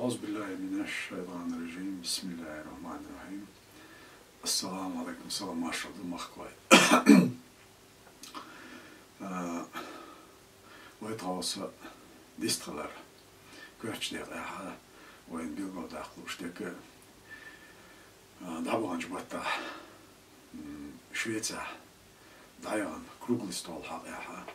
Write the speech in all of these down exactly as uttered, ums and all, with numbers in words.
أعوذ بالله من الشيطان الرجيم بسم الله الرحمن الرحيم السلام عليكم سلام معشر المخكوي ويتواصل ديستغلر كوتش دير إحا وين بيلقوا داخلوش ديك دابا جبتا شويتسا دايان كروغل ستول حق إحا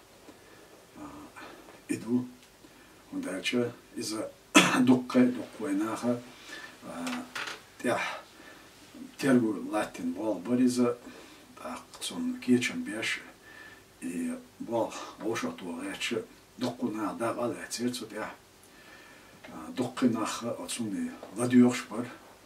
إدو ونداتشا إذا دقة دقويناها تيح تيرجو لاتين بال بريزا تقصون كيتشن بيش и бол ошотоо яч докуна дагал яцэрч тя докунах отсуны ладиорш бар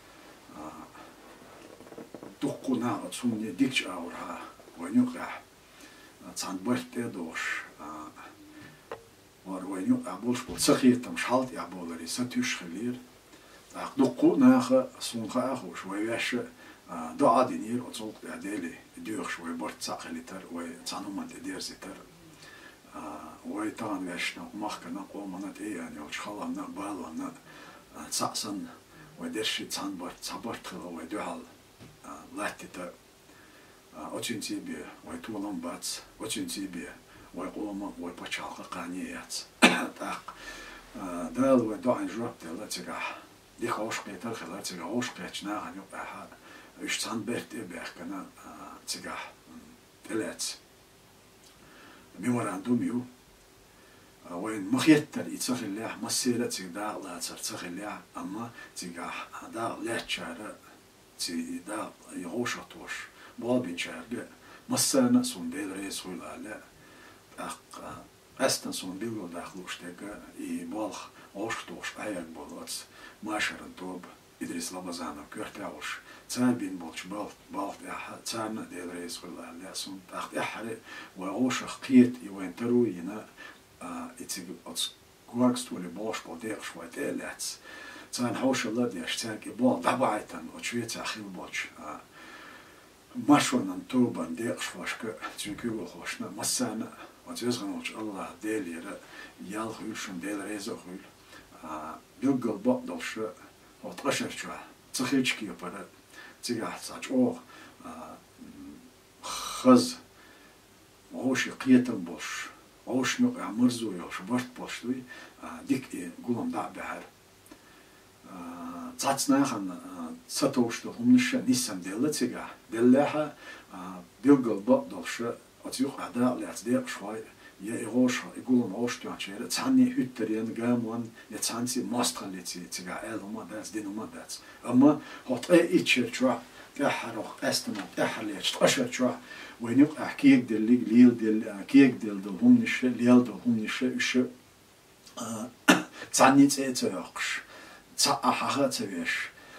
докуна отсуны дикч аура ванюка цанбарте дош варваню аболш бол сахитам шалт яболари сатюш хилир докунах сунха хош ваяш دا دینیر اتوق دادلی دیوش و برد ساخلیتر و تانومان دیرزیتر و تان وشنا مخکنا قومنا تیانی و شخالنا بالنا ساسن و درشی تان برد صبرت خلا و دوال لاتیتر اتشنتی بی و طولم بات اتشنتی بی و قوم و بچالق قانیات تاق دال و داین جواب دل تیگه دیخوش قیتر خلا تیگه خوش قیتنا هنیو بها إيش تان بيرت إبيح كنا تجاه تلات ميموراندوم يو وين مخيتر يتسخ الله مسيرة تجاه لا تسخ الله أما تجاه دا لا تشارة تجاه يغوش توش بابين شارة مسنا سون ديل رئيس ولا لا أق أستن سون بيلو داخلوش تجاه يبالغ أوش توش أيق بولات ماشرن توب إدريس لبزانا كرتاوش تان بين بولش بالت بالت إحا تان ديل رئيس ولا لا سون تاخت إحري وأوش خيت يوين ترو ينا إتيج أتس كواركس تولي بولش بودير شوية تلاتس تان حوش الله ديش تان كبال دبعتن وشوية تأخير بولش ماشونا توبا دير شواشك تنكيو خوشنا مسانا وتزغنوش الله ديل يرا يال خيوشن ديل رئيس خيل بيلقل بقدلش وتقشر شوية تخيلش يبرد تيجا ساج أو خز أوش قيتن بوش أوش نق عمرزو يوش برت بوش دوي ديك قولم دع بحر تعطنا خن ستوش ده هم نش نيسم دلة تيجا دلها بيلقل بقدلش أتيوخ عدا لعتديق شوي يا إيغوش يقولون أوش تيجا تعني هترين جامون يتعني ماستخلتي تيجا إلهما داس دينهما داس أما هات أي إتشر شو تحرق أستنا تحليش تقشر شو وينيق أحكيك دللي ليل دل أحكيك دل دهم نش ليل دهم نش إيش تعني تأتيقش تأحها تبيش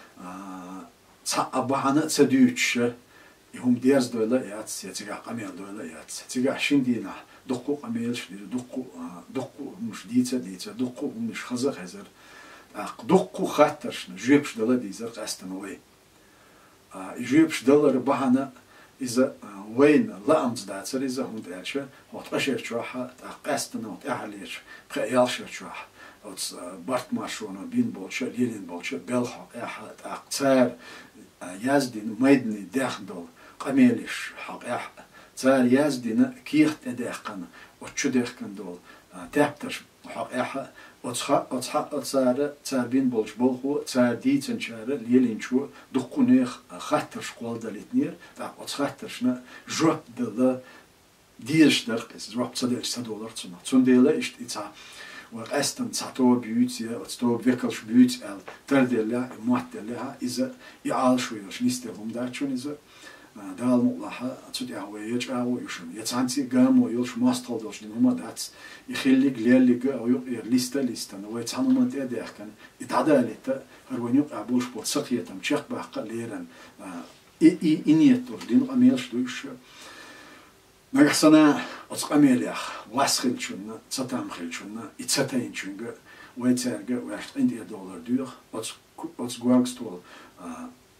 تأبعنا تدوتش يهم ديرز دولا يات يتجا قميل دولا يات تجا شندينا دقو قميل شديد دقو دقو مش ديتا ديتا دقو مش خزر خزر دقو خاطرش جيبش دولا ديزر قستنوي جيبش دولا ربحنا إذا وين لا أمز داتر إذا هم داتشة وتقشر شوحة قستنا وتأهليش بخيالش شوحة وتس بارت ماشونا بين بولشة ليلين بولشة بلحق إحد أقتار يازدين ميدني داخل قميلش حق إح تار يازدين كيخت داخن وتشو داخن دول تابتش حق إح وتخ وتخ وتسار تار بين بولش بولخو تار ديتن شارة ليلين شو دقونيخ خاطرش قول دلتنير تا وتخاطرشنا جوب دل ديش درقس جوب صدق صدولار تسمع تنديلا إشت إتع وقستن تعتبر بيوتيا وتعتبر بيكلش بيوت ال تردلها معتلها إذا يعال شويش نستهم دارشون إذا دال مقلها تودي هو يجعو يشون يتعنتي قام ويلش ماستل دوش لهما دات يخليك ليلك أو يقير ليستا ليستا ويتعنو من تأديح كان يتعدالته هرون يقع بولش بول سقيتم شيخ بحق ليرن إي إنيتور دين أميلش دوش نحسنا أتقاميليخ واسخيل شونا تساتام خيل شونا يتساتين شونجا ويتسرجع ويحت عندي دولار دور أتس أتس غواركستول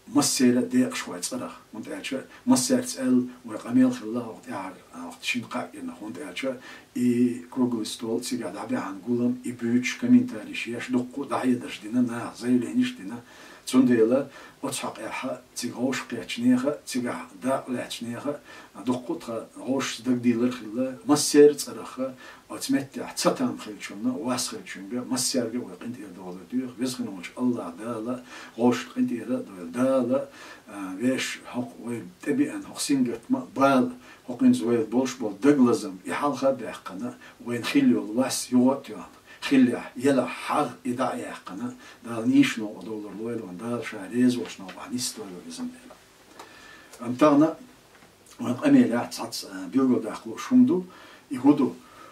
مسيرة ديق شوي صرخ وانت أشوا مسيرت ال وقاميل خلاه وقت يعر وقت شين قاعدنا وانت أشوا إي كروغل ستول تيجاد عبي عن قولم إبوش كمين تاريخ ياش دقو دعية درش دينا نا زي لينيش دينا تنديلا أتحق يحا تيغوش قيتشنيخة تيغا دا لاتشنيخة دقو تغا غوش دق ديلر خلا مسيرت صرخة أتمتع تساتام خيلشونا واس خيلشونجا مسيرجا وقنت يدول دير بيزغنوش الله دالا غوش قنت يدول دالا ويش حق وتبي أن حسينجت ما بال حقين زويل بولش بول دغلزم يحالها بيحقنا وين خيلو الواس يوتيان خيليا يلا حق إدعى يحقنا دال نيشنو دولار لويل وندال شاريز وشنو وعنيستو بيزم ديلا أمتانا وقاميلا تسعت بيلغو داخلو شوندو يهودو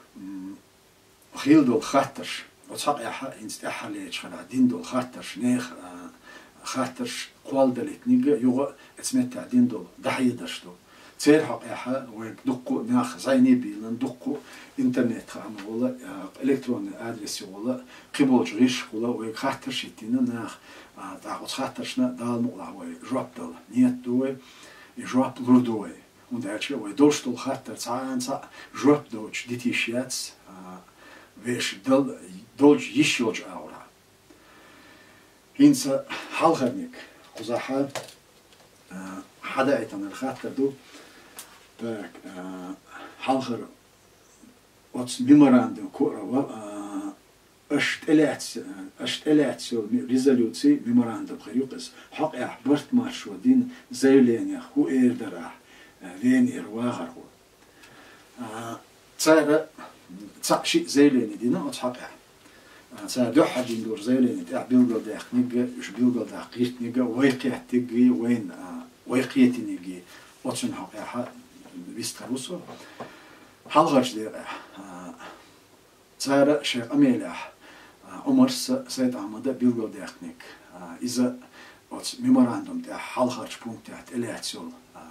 خيل دول خاطرش وتحق يحا إنست أحليش خلا دين دول خاطرش نيخ خاطرش قوال دلت نيجا يوغا اسمتع دين دول دحي درشتو تير حق يحا ويك دقو ناخ زيني بيلن دقو انترنت خام ولا الكترون ادريس ولا قبول جريش ولا ويك خاطرش يتينا ناخ تاخد خاطرشنا دال مقلا وي جواب دول نيت دوي جواب لودوي und er hat wohl durchstol hat der Zahnsa job deutsch dit ich jetzt wes dol dolch yishoj aura hinsa halgernik quzaha hada etan el khatta do tak halger what's memorandum اشتلات اشتلات سو ريزولوسي memorandum خريقس حق احبرت مارشودين زيلين هو ايردرا وين إرواغر هو تصير تسقشي زيلين دينا أتحقق تصير دو حد يندور زيلين تاع بيلقى داخ نيجا إيش بيلقى داخ قيت نيجا ويقيت تيجي وين ويقيت نيجي أتصن حقها بيستخلصوا حلقش دير تصير شيء أميلح عمر سيد عمدا بيلقى داخ نيك إذا أتس ميموراندوم تاع حلقش بونت تاع إلياتسول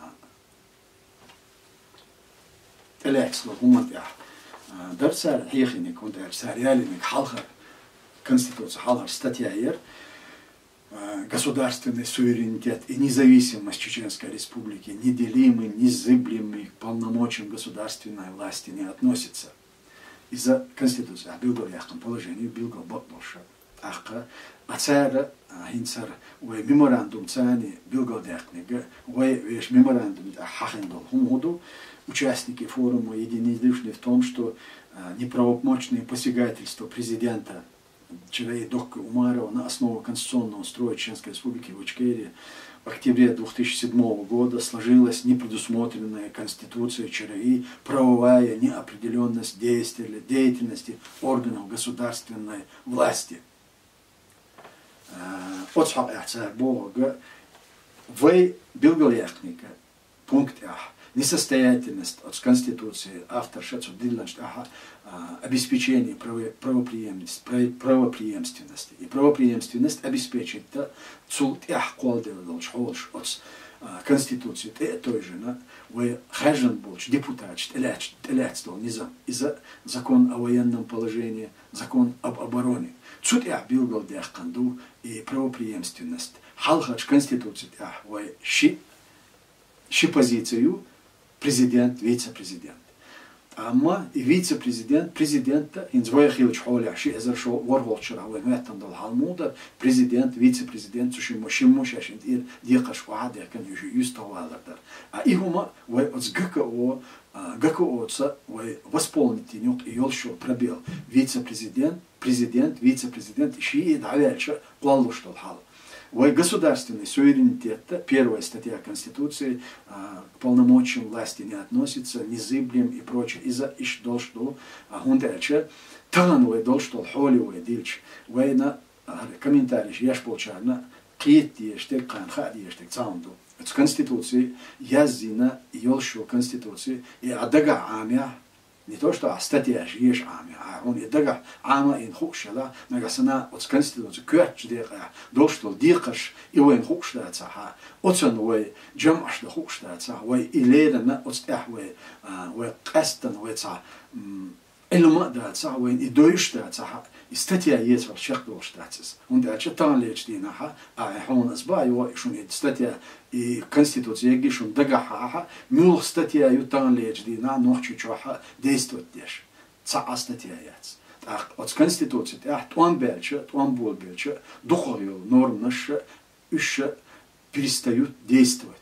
الأكس لهم تاع درس الحيخيني كنت ساريالي نك حلقة конституция حلقة статья государственный суверенитет и независимость Чеченской Республики неделимы, незыблемы к полномочиям государственной власти не относится. Из-за конституции билгал яхкам положение билгал бotbolша ахка ацара хинцар ве меморандум цани билгал яхнега ве веш меморандум хахиндол хумуду. Участники форума единодушны в том, что неправомочные посягательства президента Чилеи Докка Умарова на основу конституционного строя Чеченской Республики в Ичкерии в октябре две тысячи седьмого года сложилась непредусмотренная Конституцией Чилеи правовая неопределенность деятельности органов государственной власти. Отсхак Ахцар Бога в Билгаляхника пункт Ах. Несостоятельность от Конституции автор шацу дилланш обеспечение правопреемственности, правопреемственности и правопреемственность обеспечить та цулт ях колдел долч холш от Конституции те той же на вы хажен болч депутат телеч телеч дол низам из-за закон о военном положении, закон об обороне цут ях билгал дях канду и правопреемственность халхач Конституции ях вы ши ши позицию президент, вице-президент. Ама и вице-президент, президента, in zweichilch hoля, ши эзер шо ворволчера, уэ мэттан дал халмуда, президент, вице-президент, сушимо шимо шашинт ир диқаш ваад, якен южи юставалардар. А ихума, уэ оц гка о, гка оца, уэ восполнить нюк и ёлшо пробел. Вице-президент, президент, вице-президент, ши и давельча, куаллуш дал хал. Вой государственный суверенитет, первая статья Конституции, к полномочиям власти не относится, незыблем и прочее. Из-за иш должно, гундача, тан вой должно, холи вой дильч, вой на комментарий, я ж получаю, кит ештек, канхад ештек, цаунду. В Конституции, язина, ёлшу Конституции, и адага амя, не то, что статья есть ами, а он и дага ама ин хукшала, нагасана от Конституции кёрч дека, доштол дикаш и вен хукштаца ха, отсон вей джамаш да хукштаца, вей илерна от стях вей вей кастан вей ца илма да ца вей и дойштаца ха, и статья есть в чехтол штатис. Он да читал лечь динаха, а он сба его шун статья и конституция гишун дагаха, мюл статья ютан лечь дина ночью чоха действовать деш. Ца статья есть. Так, от конституции, а туан бельче, туан бол бельче, духовью норм наши еще перестают действовать.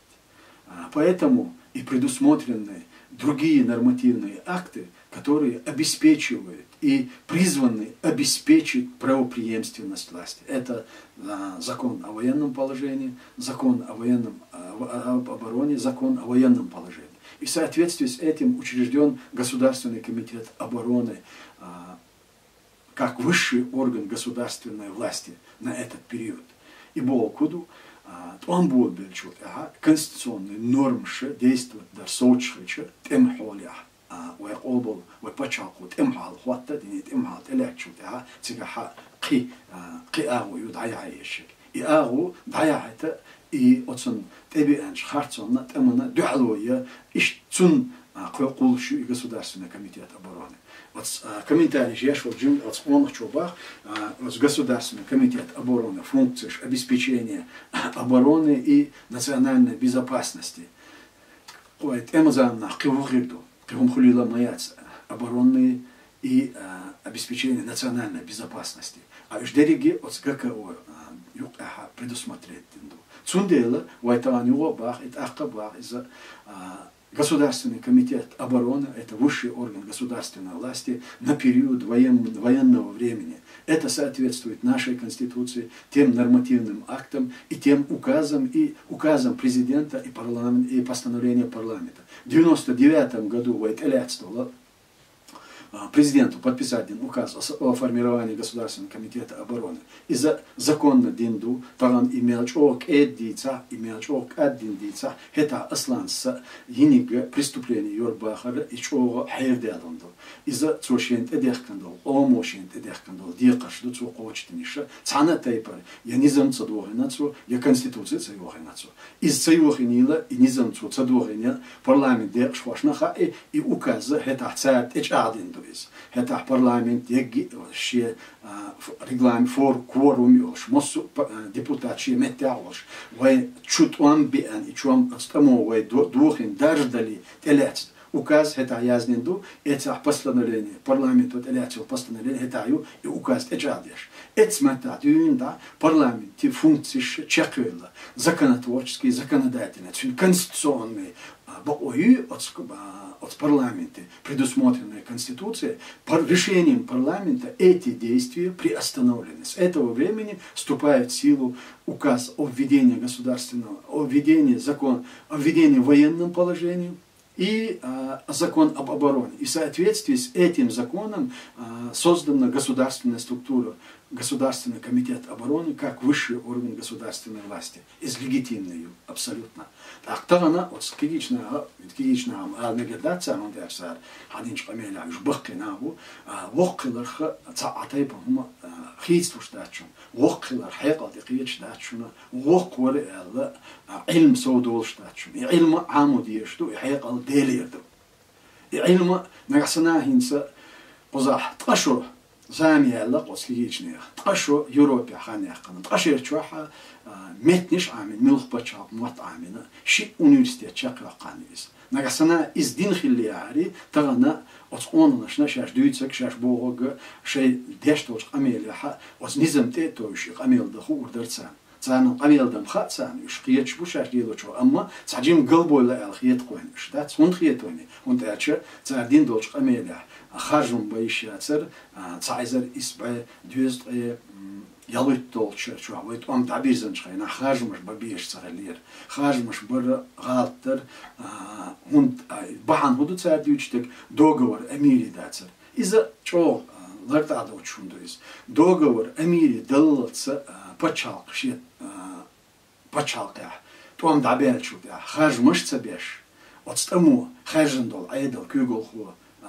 Поэтому и предусмотрены другие нормативные акты, которые обеспечивают и призваны обеспечить правопреемственность власти. Это а, закон о военном положении, закон о военном а, об обороне, закон о военном положении. И в соответствии с этим учрежден Государственный комитет обороны а, как высший орган государственной власти на этот период. И Болкуду он будет бельчут, конституционные нормы действуют дар соучхича тем холях. Вай обл, вай пачалку, тем хал, хватта дини, тем хал, электчут, а цегаха ки ки агу юдаяешек. И агу даяйта и отсон тебе анш хартсонна темна дуалуя иш цун кулшу и Государственный комитет обороны. Вот комментарий я шел джим от склонных чубах, вот Государственный комитет обороны, функции обеспечения обороны и национальной безопасности. Ой, эмозанна кивухиду. Хулила маяц оборонные и а, обеспечение национальной безопасности. А уж дереги от ГКО предусмотреть. Цундела, вайтанюо бах, это ахкабах, из-за Государственный комитет обороны, это высший орган государственной власти на период воен, военного времени. Это соответствует нашей Конституции, тем нормативным актам и тем указам, и указам президента и, парламент, и постановления парламента. В девяносто девятом году войтеляцтво президенту подписать указ о формировании Государственного комитета обороны. Из-за закона динду, таран имел чок эддица, имел чок аддиндица, это асланса, yinig преступление Йорбахара и чого хайрдядонду. Из-за цошент эдехкандол, омошент эдехкандол, диакашду цокочтениша, цана тайпар, я низам цадвохинацу, я конституция цайвохинацу. Из цайвохинила и низам цадвохиня парламент де швашнаха и указа, это царь эчадинду. Это парламент, егги, регламент фор кворум, шмосу депутат, металлош, вай чут он биан, и чуам стамо, вай двухин дождали, телец. Указ это язненду, это постановление, парламент вот телецил постановление, это аю, и указ эджадеш. Это смета, дюнда, парламент, те функции чеквела, законотворческие, законодательные, конституционные, боою от от парламента, предусмотренной Конституцией, по решением парламента эти действия приостановлены. С этого времени вступает в силу указ о введении государственного, о введении закона, о введении военного положения и а, закон об обороне. И в соответствии с этим законом а, создана государственная структура, Государственный комитет обороны как высший орган государственной власти, из легитимной абсолютно. Так то она от скидична, скидична алмегедация, он дерсар, хадинч камеля, уж бахкинаву, вокиларх цаатай бахма хейству штачун, вокилар хайкал дикиет штачуна, воквар элла илм саудул штачун, илм амудиешту, хайкал делирду. Илм нагасана хинса позах ташур. زامي الله قصليجني تقشو يوروبيا خاني قنا تقشير شوحة متنش عامل ملخ بتشاب موت عامنا شيء أونيفرسيتي شاقة قانيس نقصنا إز دين خلي عاري تغنا أتقون نشنا شاش دويتسك شاش بوغ شيء ديش توش قميل يحا وز نزم تيتوش قميل دخو وردرتسان تسان قميل دم خاتسان يش قيت شبو شاش ديلو شو أما تعجيم قلبو لا الخيط قوين إيش ده تون خيطوني وانت أشر تعدين دوش قميل يح خارجون بايشياتر تعيزر إسبع دوست يلوت دولش شو هويت أم تعبير زنشخينا خارج مش ببيش صغير خارج مش بر غالتر هند بحن هدو تعديوشتك دوغور أميري داتر إذا شو لقط عدو شوندويز دوغور أميري دلتس بتشالق شيء بتشالق يا تو أم تعبير شو يا خارج مش تبيش وتستمو خارجن دول عيدل كيقول هو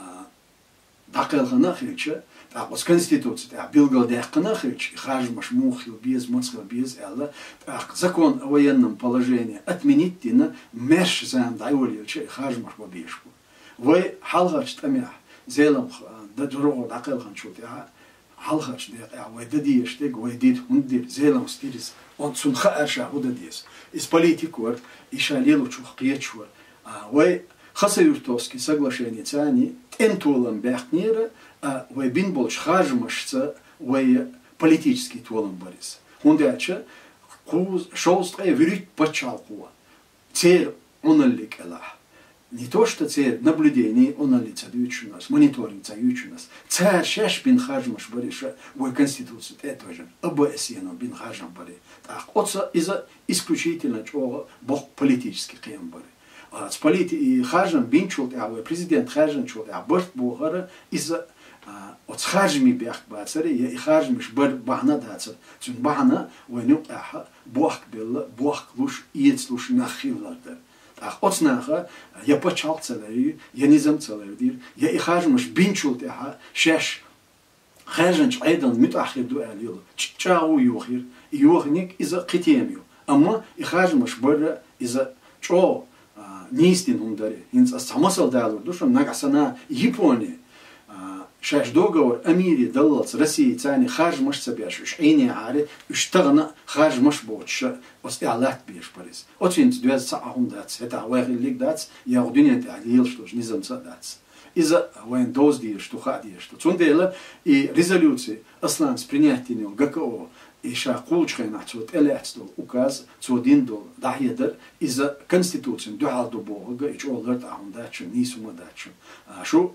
دقيقة خيرتشة، تاقوس конституция، تاق بيلقى دقيقة خيرتش، خارج مش موخيل بيز مصر بيز إلا، تاق закон о военном положении отменить тина مش زين دايولي شيء خارج مش ببيشكو. وي حلقة تميح زيلم دروغ دقيقة نشوف يا halhaç diye avayda diye işte goydir hundir zelam stiris on sun kharsha huda dies is politik var işalel uçuk qiyaç var ve khasa yurtovski соглашение тяни энтулам бяхнира ve bin bolş harjmışsa ve политический толом борис хундача куз шоустрая вирит почалкуа цер онлик ала не то что цер наблюдение онлица дючунас мониторинг цаютунас цер шеш бин харжмаш бориша в конституции это же обсено бин харжам бори так отца из-за исключительно чего бог политический кем бори с полити харжам бин чулт а президент харжам чулт а борт богара из-за от харжми бях бацари я харжмиш бар бахна дацар чун бахна венуqa бог бел бог луш иец луш нахиллардар ах отснаха я почал целый я низам целый дир я харжмиш бинчулт а шеш харжанч айдан мутахир дуал юл чау юхир юхник из qitemiu amma харжмиш бар из чо нистин хундари инс самасал далур душон нагасана Япония شاش دوغور أميري دلت رسي تاني خارج مش سبيش وش عيني عاري اشتغنا خارج مش بوتش واستعلات بيش بريز أتفين تدوز ساعهم داتس هتا واغي ليك داتس ياخدوني انت عليل شتوش نظام سا داتس إذا وين دوز ديش تو خا ديش تو تون ديلا и резолюции أصلاً с принятием ГКО и ша кулчхай нахцот электстол указ цодин дол дахьедер из-за конституции дуал до бога и чолгат ахун датч нисума датч шо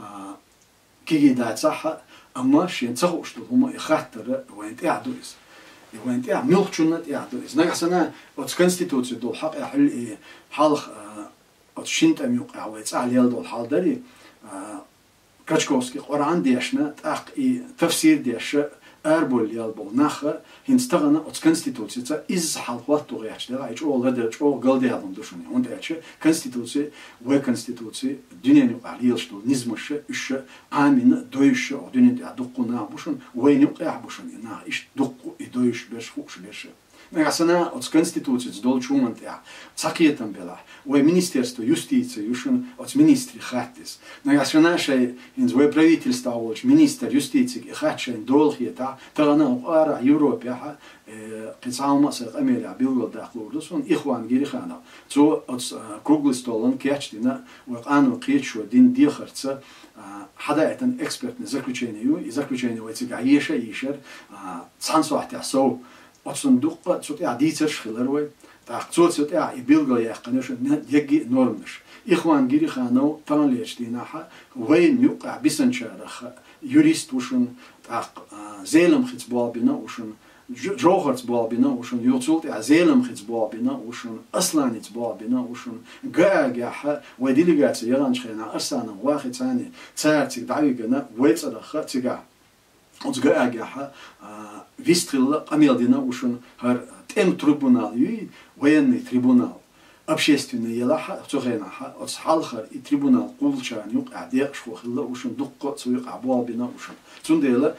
كي دا صح اما شين تصحو شتو هما يخاطر وين تعدوس وين تاع ملخشنا تعدوس نغسنا اوت كونستيتوسي دول حق حل حالخ اوت شينت ام يقع ويت على دول حال دري كاتشكوسكي قران ديشنا تاق اي تفسير ديش اربول يالبول نخ هنستغنا اوت كونستيتوسي تا از حالوات تو غياش دا ايش اول هذا اول قال ديالهم دوشني هون داش كونستيتوسي و كونستيتوسي دنيا عليل شتو نزمش اش امين دويش دنيا دقنا بوشن وين يقع بوشن نا ايش دق دويش باش خوش باش نغسنا اوت كونستيتوسي دول чуман тя цакиетам бела و министерство юстиции юшен от министри хаттис нагасна шей инз в правительство олч министр юстиции хатшен долхита тагана ара европе ха قصام مصر أميرا بيقول داخلورسون إخوان جيري خانا تو أتس كوغل ستولن كياتشتنا وقانو قيتشو دين دي خرطة حدا إتن إكسبرت نزكوتشينيو إزكوتشينيو ويتسيق عيشة يشر تسانسو احتاسو أتسن دوقة تسوتي عديترش خلروي تاقصوت سوتي عبيلغو يقنوش يجي نورمش إخوان جيري خانو طان ليشتيناها وين يوقع بسنشارخ يوريست وشن تاق زيلم خطبال بنا وشن جوهرت بالبنا وشون يوصلت عزيلم خت بالبنا وشون أصلاً بالبنا وشون جا جاها وديلجات يرانش خنا أصلاً واحد ثاني تعرف دعيقنا ويتصرخ تجا ons جا جاها вистрил قميلدنا وشون هر تم трибунал يي военный трибунал общественный يلاها تغيناها أص حالخر трибунал قولشان يقع ديق شو خلا وشون دقة سويق بالبنا وشون تنديلا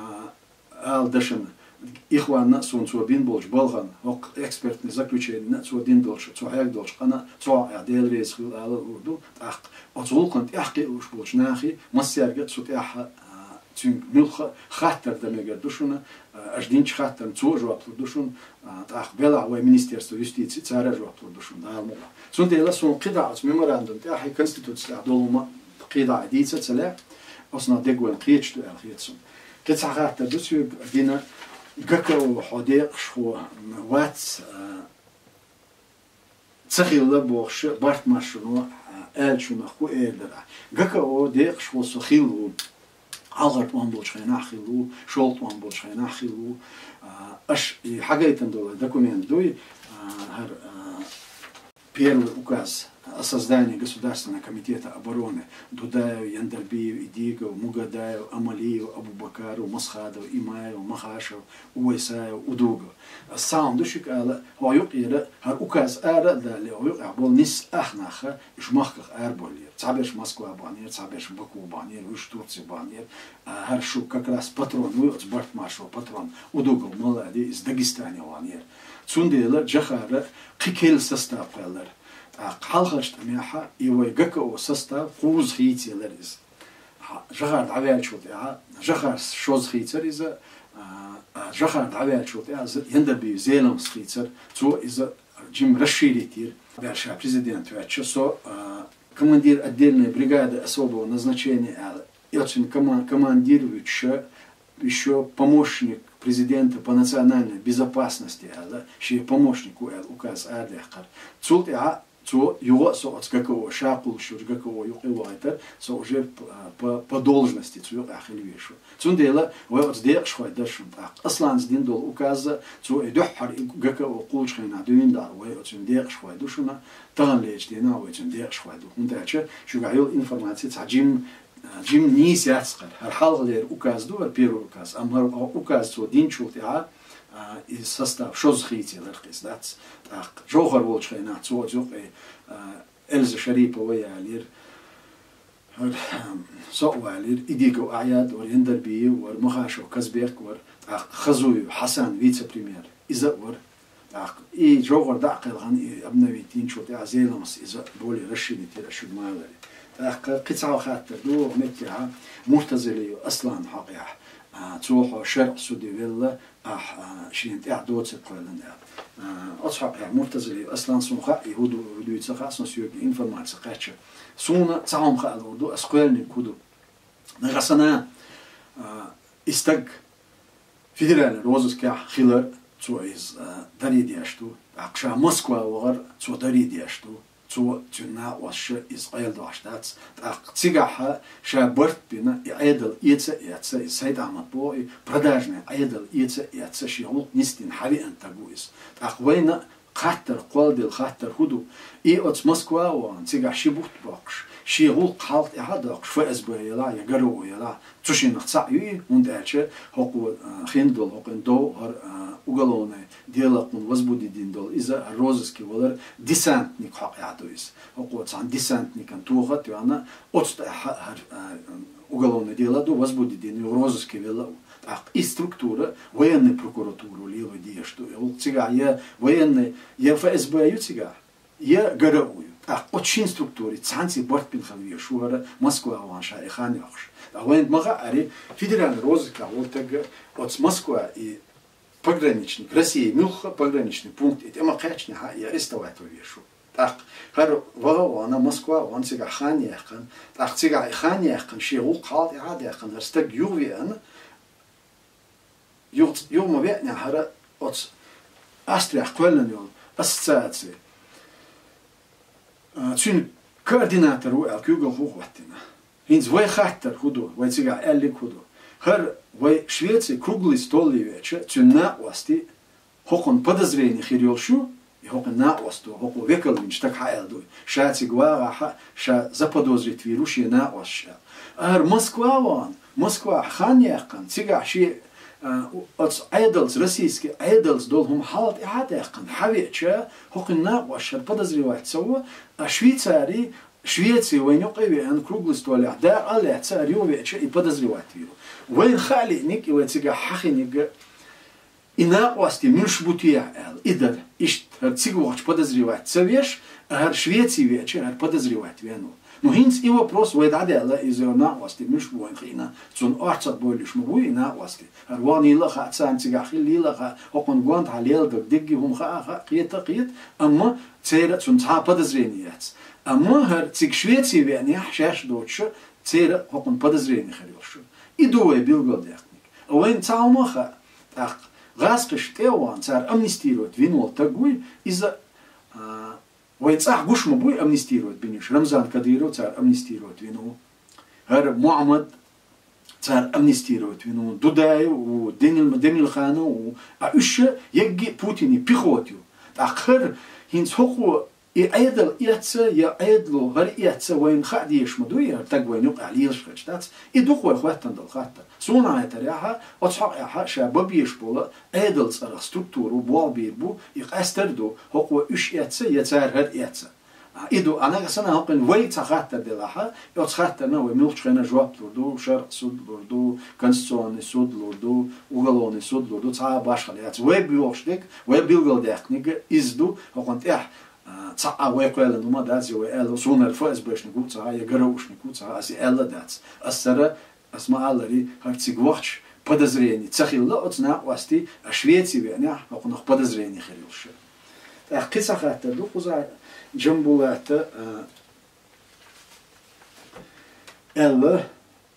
алдашن إخواننا سون سو بين بولش بالغن وق إكسبرت نزكوتشين سو دين دولش سو هيك دولش أنا سو عدل ريس خل على الأردو أخ أصول كنت أحكي وش بولش ناخي مسيرجت سو تأح تين ملخ خاطر دمجر دوشنا أجدين خاطر سو جواب دوشون أخ بلا و министерство юстиции царя جواب دوشون دارمو سون ديلا سون قطعة ميموراندوم تأحي كونستيتوتسيا دولما قطعة ديتة سلا أصلا دقوان قيتش دو أخيتسون قطعة خاطر دوسيو دينا ГКО حديق شو وات تخيل بوخش بارت مشروع آل شو نخو إيدرا ГКО ديق شو سخيلو عالغرت وان بولش خينا خيلو شولت وان بولش خينا خيلو أش حاجة يتندول دокумент دوي هر первый указ о создании Государственного комитета обороны Дудаеву, Яндарбиеву, Идигову, Мугадаеву, Амалиеву, Абубакару, Масхадову, Имаеву, Махашеву, Уайсаеву, Удугову. Сам душик ала هو يقير هر указ ара دالي هو يقبل نس أخناخ إشمخخ أربولير تعبيش موسكوا بانير تعبيش باكو بانير وش تورسي بانير هر شو как раз патрон ويقص بارت مارشو патрон Удугов مالادي из Дагестана ванир цундела джахара قيكيل состав قالر حالخشت ميحا يوي ГКО состав قوز خيتي لرز жахар давял чулт я жахар шоз хицер иза жахар давял чулт я ендерби зелом хицер цо иза Джим расширитир бывший президент вяче со командир отдельной бригады особого назначения и очень командир еще еще помощник президента по национальной безопасности еще помощник указ адлехкар цулт я цо его со от какого шакул шур какого его это со уже по по должности цо ахилвишу цундела вы от дек шхой дашун аслан сдин дол указа цо идохар какого кулшхина дуиндар вы от дек шхой душуна тан лечдина вы от дек шхой ду ундача шугаил информация цаджим джим нис яцкар халгалер указ ду первый указ амар указ цо динчулт я из состав шозхите лерхис дац так жохар волчхайна цо зоқе эльза шарипова ялир соуалир идиго аят ор ендерби ор махашо казбек ор хазуй хасан вице-премьер иза ор так и жохар дақилган обновить шот азеламс иза более расширить расширмалари так қицаа хаттер ду метя муртазили аслан хақия تروح شرق سودي ولا أح شينت أعدود سقولن أصحاب مرتزلي أصلا سمخة يهودو يهودو يتسخة سنسيوك إنفرمات سقاتش سونا تعهم خالو دو أسقولني كودو نغسنا استق فيدرال روزس كا خيلر تو إز داري دياشتو أقشا موسكوا وغر تو داري دياشتو تو تنا وش إسرائيل داشتات تقتيجها شابرت بنا يعدل يتس يتس سيد عمد بوي продажный عدل يتس يتس شيء نستين حري أنت جويس تقوينا خاطر قلدل خاطر هدو إي أت موسكوا وان تيجا شيبوت باقش شيء قالت إعادة شو أسبوع يلا يجرو يلا تشين نخصائي وندأش هقو خندل هقو دو هر уголовное дело он возбудит дол из-за розыски волер десантник хак ядуис около цан десантникан туга то она от уголовное дело до возбудит дин розыски вела так и структура военной прокуратуры лево де что ол цига я военный я ФСБ ю цига я горою так очень структуре цанси бортпин халви шуара Москва ванша и ханьяхш а воен мага ари федеральный розыска вот так от Москва и пограничник России мюха пограничный пункт это макачня ха я арестовать вешу так хар вага она Москва он сега ханьяхан так сега ханьяхан шиу қал ядахан арстаг ювен ю ю мовятня хара от астрия квелен ю ассоциации цин координатору алкюгл хухватина инз вай хаттер худу вай сега элли худу хар в Швеции круглый стол вечер, тюна власти, хокон подозрение хирёлшу, и хокон на власту, хокон векалвинч так хаэлдуй, ша цигуара ха, ша заподозрит вируши на влаша. Ар Москва вон, Москва ханьяхкан, цига ши от айдолс российский айдолс долгом халат и хатяхкан, хавеча, хокон на влаша подозревать сова, а Швейцарии Швеции войнёкавиан круглый стол, да аля царю вечер и подозревать виру. وين خالي نيك وتيجا حخي نيك إنا واسطي منش بوتيا ال إدر إشت هرتيجا وقت подозревать سويش هر شويتي ويش هر подозревать وينو но хинц и вопрос ويد عدالة إذا نا واسطي منش بوين خينا تون أرتب بوليش مبوي نا واسطي هر واني لخا تسان تيجا خلي لخا أقن قانت عليل دك دقي هم خا خا قيت قيت أما تيرا تون تا подозреният أما هر تيج شويتي ويني حشاش دوتش تيرا أقن подозрение خليوش идуе билгодяхник. Вен цаумаха так газкиш теуан цар амнистирует винол тагуй из-за вен цах гушма буй амнистирует биниш Рамзан Кадыров цар амнистирует вину. Хар Мухаммад цар амнистирует вину. Дудай у Денил Денил Хану у а еще егги Путини пехотю. Так хар хинц хоху и айдл яца я айдлу гар яца вайн хадиш мадуя так вайн юк алиш хачтац и духой хватан дал хатта суна это ряха отсха яха шабаб ешбола айдл цара структуру болбирбу и қастерду хоква үш яца яцар хад яца иду ана гасана хокин вай цахатта делаха отсхатта на вай милчхена жвап лурду шар суд лурду конституционный суд лурду уголовный суд лурду ца башхал яца вай биошдек вай билгал дяхнига изду хокон ях ца вайқвела нума дац я эл сунер ФСБшнику ца я гарушнику ца аси элла дац ассара асмаалари хартигвахч подозрение цахилла отна васти Швеции веня окунах подозрение хирилше ах кисахата духуза джамбулата элла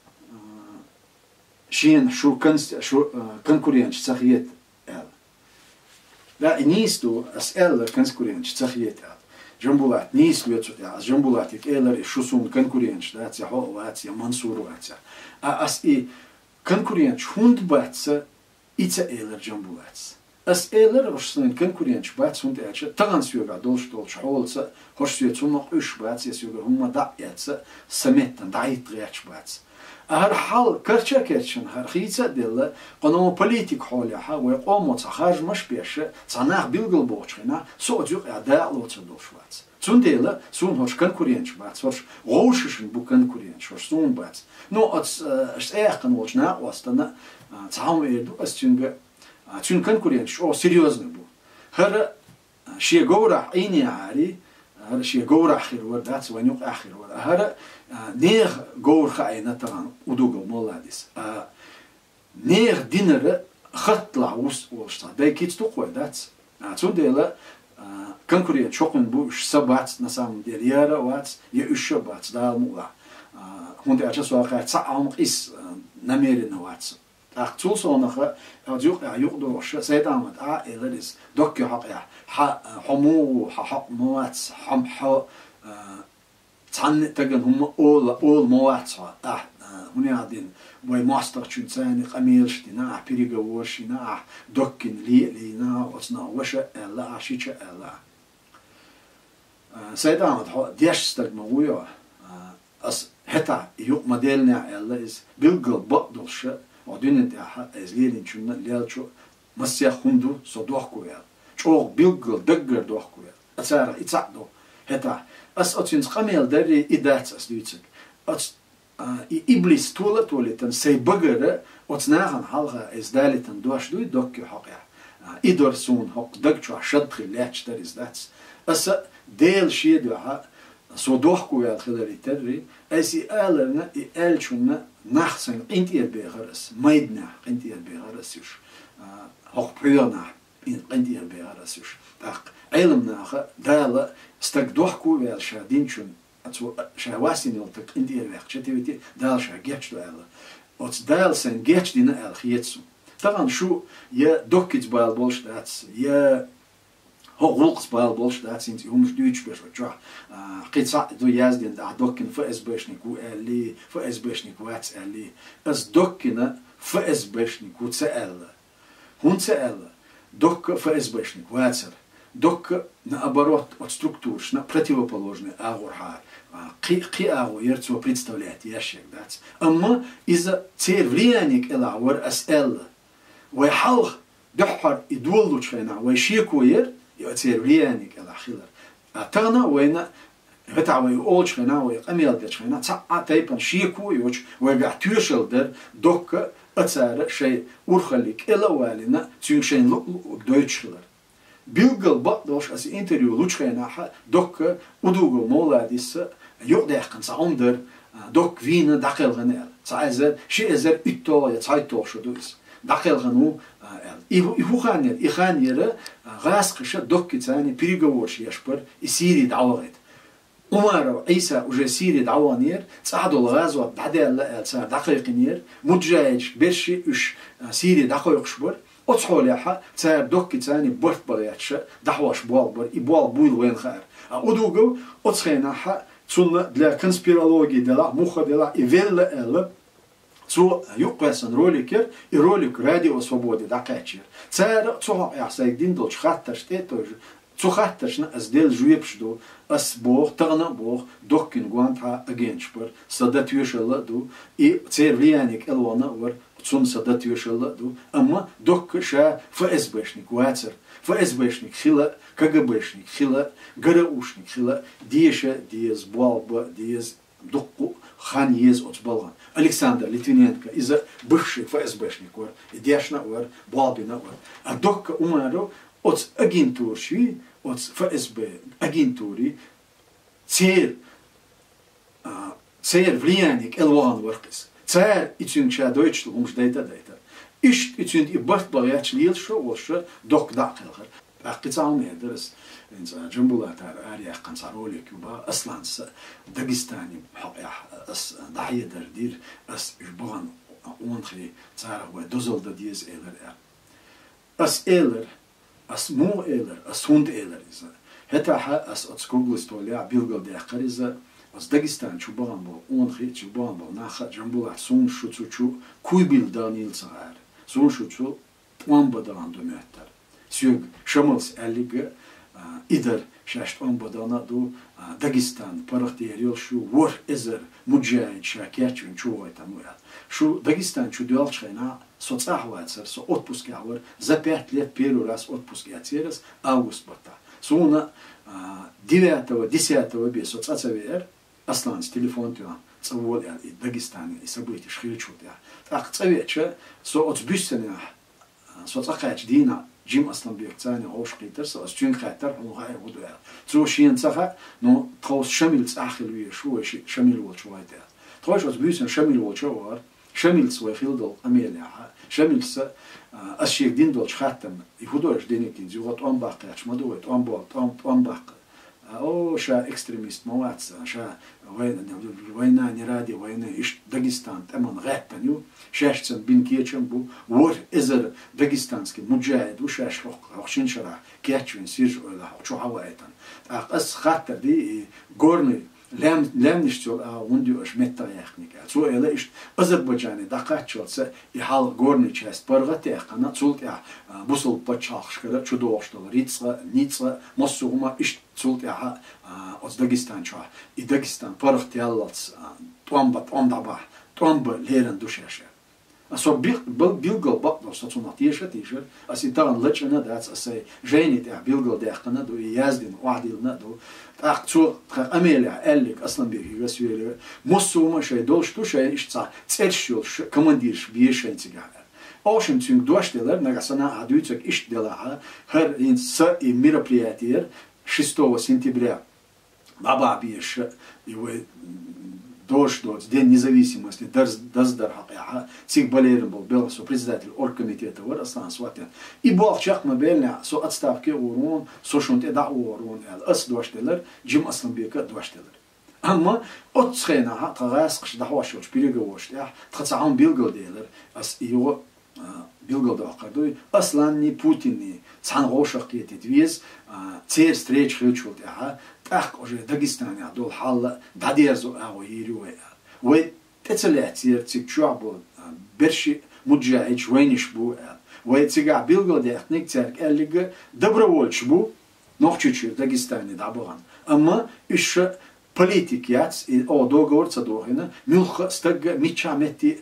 شين شو كنس شو كونكورينش تخيت ال لا نيستو اسال كونكورينش تخيت ال جنبولات نيستو يا جنبولاتك الر شو سون كونكورينش دات يا هو وات يا منصور وات اس اي كونكورينش هوند باتس ايتس الر جنبولات اس الر وش سون كونكورينش باتس هوند اتش تغان سيوغا دولش دولش هولس هوش سيوتوم اش باتس يسيوغا هما دا ياتس سميتن دايت رياتش باتس هر حال كرچا كرچن هر خيصه دل قانون بوليتيك حولها ويقوم تخرج مش بيش صناع بيلغل بوچنا سوجو اداء لوتسدوش وات سون دل سون هوش كونكورينش بات هوش روششن بو كونكورينش هوش سون بات نو اتس اس اخن وچنا واستنا تعاون يدو استنگ تون كونكورينش او سيريوزن بو هر شي غورا عيني عاري هذا شيء جور آخر ورد هذا سوينيق آخر ورد هذا نير جور خاينة طبعا ودوغل مولاديس نير دينر خط لعوس وشتا ده كيت تقوى دات عشان ده كونكورينت شوكن بوش سبات نسام ديريارا وات يؤش بات ده مولا هون ده أجلس واقع تعاون قيس نميرين وات أختول صونخ أجوك يقدر وش سيدامد آه إلريس دوك حق ح حمو حق موات حم ح تعني تجن هم أول أول موات آه هني عادين وي ماستر تشنساني قميرش دينا بيريجوش دينا دوكن لي لينا وصنا وش لا عشيش لا سيدامد ديش استجمعوا أس حتى يوم مدلنا الله إز بيلقى بقدرش ودين ده إزلين شو نليل شو مسيا خندو صدوق كويل شو بيلقى دقر دوق كويل أسارة يتصعدو حتى أس أتشنس قميل دري إدات أسلويتك أت إبليس طولة طولة تن سيبقرة أتناهن حلقة إزدالي تن دوش دوي دوك حقيا إدور سون حق دق شو عشد خلاتش در إزدات أس ديل شيء ده صدوق كويل خلالي تدري أسي آلنا إلشونا نحسن قنت يربيغرس ميدنا قنت يربيغرس يش حق بيرنا قنت يربيغرس يش تاق علمنا خ دال استقدوح كويل شادين شون أتو شواسين يلتق قنت يربيغ شتيوتي دال شا جيتش دال أت دال سن جيتش دينا الخيتسو طبعا شو يا دوكيت بايل بولش داتس يا هو بال بولش دات سنت هم دويتش بيش وجه قيت صع دو يازدين دا دوكن فاس باشنيكو اللي فاس باشنيكو وات اللي اس دوكنا فاس باشنيكو تسال هون تسال دوك فاس باشنيكو واتر دوك наоборот от структуршна противоположная агурха قي قي агу يرцо представляет ящик дать amma из-за цель влияния элаур асэл ويحل دحر يدولو شينا ويشيكوير يأتي رياني كلا خيلر أتغنا وين هتعوي أول شينا ويقميل ده شينا تاع تايبن شيكو يوش ويقع توشل در دوك أتسار شيء ورخليك إلا والنا تيون شين لو دويتشلر بيلقل بقدوش أس إنتريو لوشينا ح دوك ودوغو مولاديس يقدر قنص عمدر دوك فين داخل غنال تعزر شيء زر إتوا يتعيطوا شو دويس داخل غنو يخانير يخانير غاس قشة دوك تاني بريغوش يشبر يسيري دعوات عمر عيسى وجا سيري دعوانير تصعدوا الغاز بعدها لا صار دقيق نير متجاج برشي اش سيري دقيق شبر اتصحولها صار دوك تاني برت برياتش دحواش بوال بر يبوال بويل وين خير ودوغو اتصخينها تون для конспирологии дела муха дела и велла эл цо юқасан роликер и ролик радио свободы дакачер цар цо ясайдин долч хатташ тетож цо хатташна аздел жуепшду ас бог тагна бог доккин гуанта агенчпер садат юшала ду и цер влияник элвана вар цун садат юшала ду amma док ша фсбшник вацер фсбшник хила кгбшник хила гараушник хила диеша диез балба диез докку хан ез отбалган Александр Литвиненко из-за бывший ФСБшник вар идешна вар балбина вар а докка умаро от агентурши от ФСБ агентури цер цер влияние элван воркис цер итюн ча Deutschland умш дайта дайта иш итюн и бахт багяч лилшо олшо док дакылгыр акцаун едерс инс джамбулатар ария канцаролик юба аслан дагестани ас даидер дир ас жбоган онхи цара ва дозолда диез элер as eller, as mo eller, as hund eller is. Heta ha as at skogl stolia bilgal de khariza as Dagestan chuban bo on khit chuban bo na kha jambula sun shuchu chu kuibil danil saar. Sun shuchu on bodan do meter. Syg shamals ellige ider shash on bodana do Dagestan paraqtiyer shu war ezer mujahid shakachun chuwayta muya. Шу Дагестан чудел чайна соцахваться со отпуск явор за пять лет первый раз отпуск я через август бота. Суна девятого-десятого без соцацавер аслан с телефон тюан цавол я и Дагестане и события шхилчут я. Так цавече со отбюстеня соцахач дина Jim Aslanbek цане ошкитер со астюн хатер он гай удуя. Цо шин цаха но троус шамил цахилуе шу шамил волчвайта. Трош отбюстен шамил волчвар شملس ويخيلدل أميلها شملس أشياء دين دول شخاتم يهودوش دينيكين زوجات أم باقي أش مدوت أم بولت أم أم باقي أو شا إكستريميست مواتس شا وين وين نرادي وين إيش داغستان تمن غاتنيو شاشتن بين كيتشن بو ور إزر داغستانسكي مجاهد وشاش روخشين شرا كيتشن سيرج ولا شو هوايتن أقص خاطر دي غورني لام لام نشتغل وندي أش متى يخنيك. سو إلا إيش أذربيجاني دقات شلته يحال غورني شاست برغت يخنا تولت يا بوصل بتشاخش كذا شو دوشتل ريتسا نيتسا مصوما إيش تولت يا أز داغستان شو إداغستان برغت ياللاتس توامبا توامدابا توامب ليرن دوشاشة. أصو بيل بيلغل بطل صوتنا تيشة تيشة أسي ترى لتشنا دات أسي جيني تاع بيلغل داخلنا دو يازدين وعديلنا دو تاعتو أميلع ألك أصلا بيجي رسوي مصوما شيء دولش تو شيء إيش تصا تسيرشيوش كمانديرش بيش إنتجاه أوشن تيم دوشتلر نجاسنا عدوتك إيش دلها هر إن سا ميرابلياتير шестого сентября بابا بيش يو دوش دوت دين независимости دزدر حقيقة تيك باليرن بول بيل سو председатель оргкомитета ور أصلا سواتين إبوال شخ ما بيلنا سو أتستافكي ورون سو شونت إدع ورون أس دوشتلر جيم أصلا بيك دوشتلر أما أتسخينا تغاسقش دحواشوش بيرجوش تاع تخصعهم بيلجو ديلر أس إيو بيلجو داقدوي أصلا ني بوتيني цан غوشق كيتي تويز تير ستريتش خيوتشول تاعها تاخ أجي داغستاني دول حال داديرزو أو يريوه و تتلاتير تيك شعبو برشي مجاهد وينش بو و تيجا بيلجو داخنيك تارك ألقى دبرولش بو نوخشير داغستاني دابوغان أما إيش политикият о договор цадохина милх стаг мичамети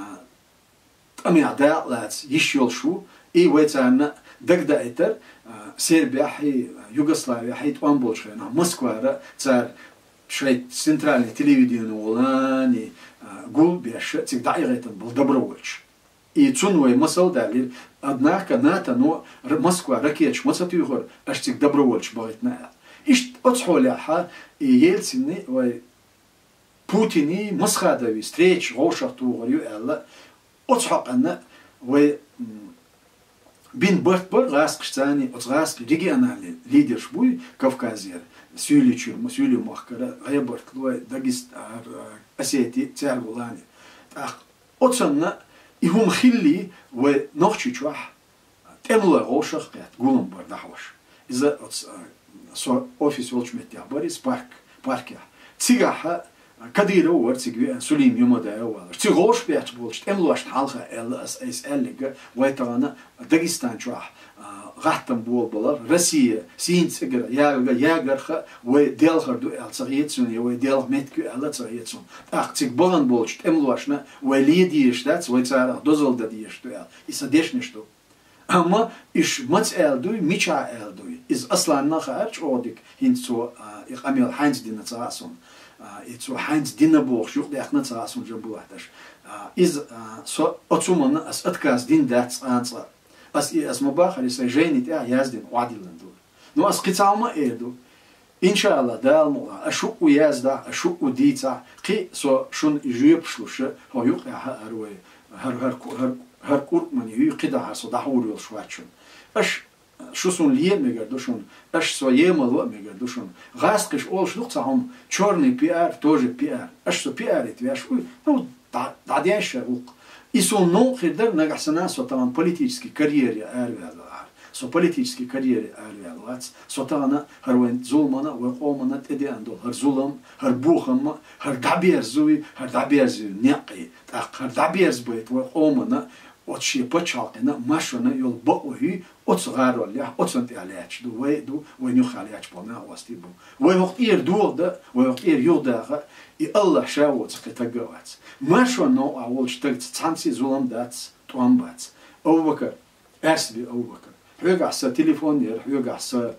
амиада лац ишёлшу и вецана дагдайтер Сербия хи Югославия хи томболшена Москва цар швейц центральный телевидение улани гулбеш всегда играет был добровольч и цунвой масал дали однако ната но Москва ракетч масатюгор аж всегда добровольч будет на إيش أتصحولها يلسني و بوتيني مسخادوي ستريتش غوشتو غريو ألا أتصحق أن و بين برت بر غاسقشتاني أتصغاسق ريجيونال ليدرش بوي كافكازير سيوليتشور مسيولي مخكرة غيبرت لو داغست أسيتي تارغولاني أتصنا يهم خلي و نوخشيشوح تملا غوشق قات قولن بر دحوش إذا со офис волчметя борис парк парке цигага кадиро вор цигви сулим юмада явал цигош пяч болч эмлош халха элс эс элга вайтана Дагестан чуа гаттам бол болар Россия синцгер яга ягарха в делхарду элцагетсун и делх метку элцагетсун ах циг болан болч эмлошна в лидиш дац вайцара дозолда диштуя и садешне что أما إيش مت ألدوي ميشا ألدوي إز أصلاً نخارج أوديك هنسو إقاميل حينز دينا تراسون إتسو حينز دينا بوخ شوق دي أخنا تراسون جنبو واحدش إز سو أتسومنا أس أتكاز دين داتس أنصر أس إيه أس مباخر يسا جيني تاع يازدين وعدي لندول نو أس قطع ما إيدو إن شاء الله دال مغلا أشوق ويازدا أشوق وديتا قي سو شون يجيب شلوش هو يقع هروي هر هر هر هر كور من يقدر سو دحور يلشواتشون أش شو سون ليه ميجردوشون أش سو يملو ميجردوشون غاسقش أول شلوك تاهم черный пиар тоже пиар أش سو пиар يتوياش ну دعديش روق إسو نو خدر نجحسنا سو طبعا политический карьере أروي سو политический карьере أروي سو طبعا هروين زولمنا وقومنا تدي عندو هر زولم هر بوخم هر دعبير زوي هر دعبير زوي نقي هر دعبير زبيت وقومنا وتشي بتشالقنا ماشونا يول بقوي أتصغر ولا أتصنت عليش دو وي دو وينيخ عليش بنا واستيبو ويوقت إير دور ده ويوقت إير يودا إي الله شاو تقتجوات ماشونا أول شتقت تانسي زولم دات توامبات أو بكر أسبي أو بكر حيوقع سا تليفون ير حيوقع سا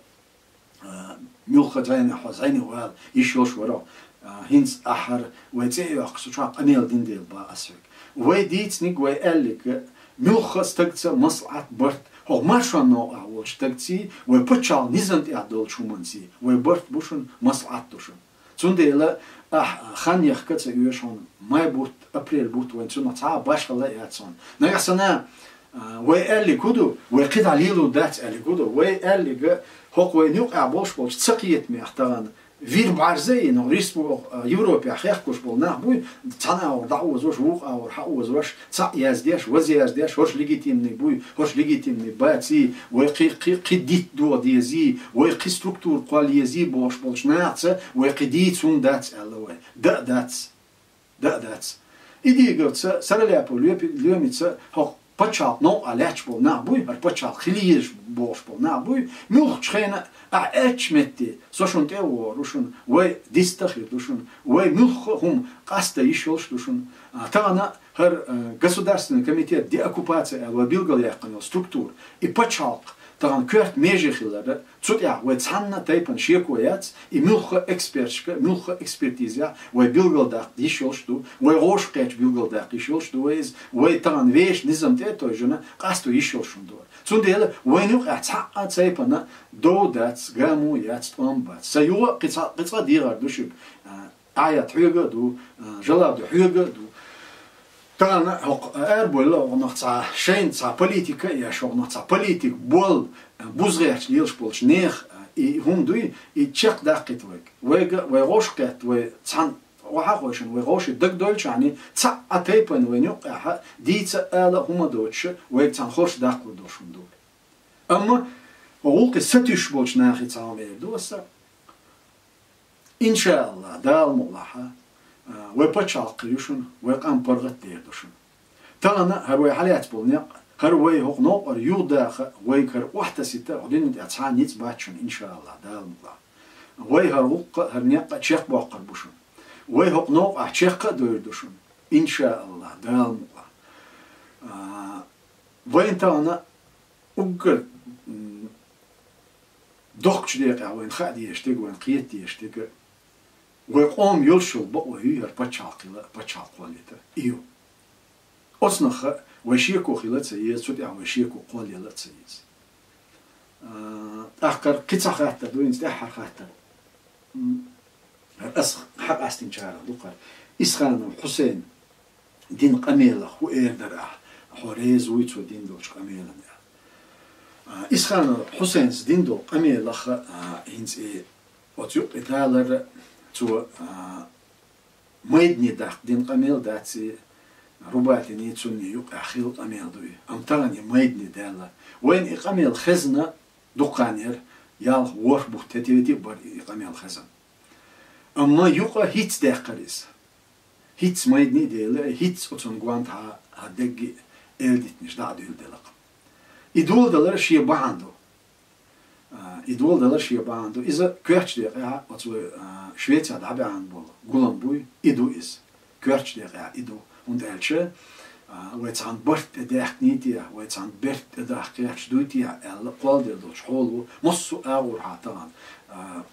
ملخة زين حزيني وهذا يشوش ورا هينز أحر ويتسيء يقصو شاق أميل دين ديل با أسفك ويديت نيك ويقلك ملخة استقتسا مصلحة برت هو ماشونا أول شتقتسي ويبتشال نزنت إعدول شومنسي ويبرت بوشن مصلحة دوشن تنديلا أح خان يخكتس يوشون ماي بوت أبريل بوت وينتونا تعا باش الله يعتصون نغسنا وقال لي كودو وقيد عليلو دات قال لي كودو وقال لي هوك وينيوق عبوش بولش تسقيت مي احتران فير بعرزي نو ريسبو يوروبيا خيخكوش بول نحبوي تانا او دعوه زوش ووق او حقو زوش تاع يازديش وزيازديش هوش ليجيتيمني بوي هوش ليجيتيمني باتي وقي قي قديت دو ديزي وقي ستركتور قال يزي بوش بولش ناعت وقي ديت سون دات الوي دا دات دا دات إدي قلت سرليا بوليو ليوميتس هوك بتشال نو عليش بول نابوي هر بتشال خليج بوش بول نابوي ملخ تخينا أعيش متي سوشون تيو روشون وي ديستخي دوشون وي ملخ هم قاستا يشولش دوشون تانا هر государственный комитет деоккупации وبيلغل يقنو структур и بتشال تانا كرت ميجي خلابه تسوتيا ويتسانا تايبن شيكويات и ملخ экспертшка ملخ экспертизия وي بيلغل داق يشولش دو وي روش قيش بيلغل داق يشولش دو ويز وي تانا ويش نظام تيتو جنا قاستو يشولشون دو تنديلا وينوق اعتقد سايبنا دو داتس غامو ياتس طومبات سيوا قصا قصا ديغار دوشب آيات حيوغا دو جلاب دو حيوغا دو تانا هوق اربولا ونخصا شين تاع بوليتيكا يا شو نخصا بوليتيك بول بوزغيرش ليلش بولش نيخ اي هم دوي اي تشيق داقيت ويك ويغا ويغوشكات وي تسان وحاقوشن ويغوش دق دولش يعني تاع اتيبن وينوقع ديت الا هما دوتش ويك تان خوش داقلو دوشون دول اما وقت ستيش بولش ناخي تعامل دوسا ان شاء الله دال ملاحه ويبتشال قيوشن ويقام برغت ديردوشن تانا هروي حاليات بولنيق هروي هوق نوقر يوداخ ويكر وحده سته ودين اتسان نيت باتشن ان شاء الله دال ملاح وي هروق هرنيق تشيخ بوقر بوشن وي هوق نوقع تشيخ دوردوشن ان شاء الله دال ملاح وين تانا أقر دقش ديقع وين خادي يشتق وين قيت يشتق ويقوم يلشل بقوه ير بتشاقلا بتشاقوليته إيو أصنخ وشيكو خلت سيز سوتي عم وشيكو قول يلا سيز أخر قطع خاطر دوين استحر خاطر أس حق استنشار دوقر إسخان حسين دين قميلة هو إيردر حوريز ويتو دين دوش قميلة إسخان حسين دين دو قميلة هنز إيه وتيو إتالر تو ميدني داق دين قميل داتي رباتي نيتسوني يوق أخيل قميل دوي أم تغني ميدني دالا وين إقاميل خزنة دقانير يال ورش بوتتيتي بر إقاميل خزن أما يوق هيتس داقريس هيتس ميدني دالا هيتس أتون قوانت ها هدقي إلدت مش دا دول دلق إدول دلر شي باندو إدول دلر شي باندو إذا كويرش دقيقة أتو شويتسا دعبي عن بول قولن بوي إدو إز كويرش دقيقة إدو und elche ويتس عن برت داخ نيتيا ويتس عن برت داخ كيرش دويتيا ال قال دل دوش حولو مصو أور حاتان